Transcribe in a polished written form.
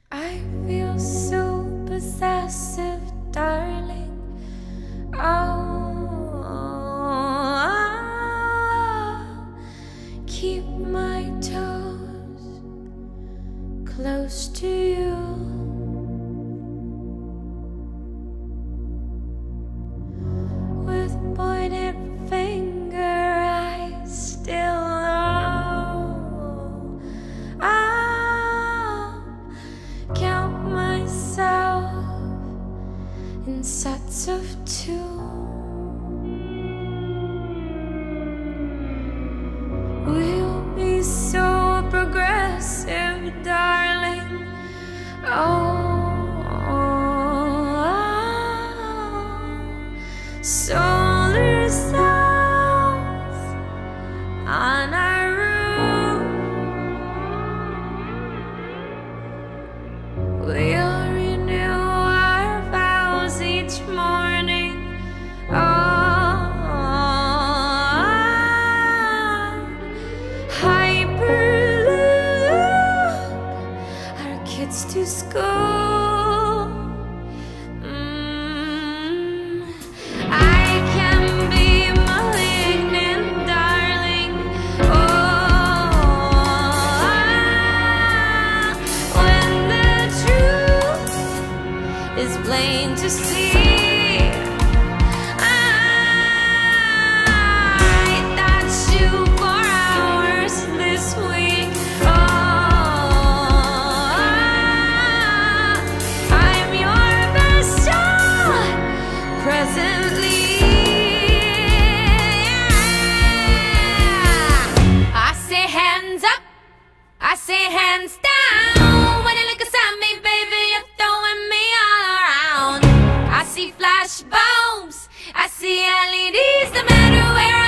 I feel so possessive, darling. Keep my toes close to you. With pointed finger, I still know. I'll count myself in sets of two. We'll be so progressive, darling. Solar cells on our roof. We'll renew our vows each morning. Hyperloop our kids to school. I can be malignant, darling. When the truth is plain to see. I thought you for hours this week. I'm your best shot presently. I say hands up, I say hands down. When you look at me, baby, you're throwing me all around. I see flash bulbs, I see LEDs, no matter where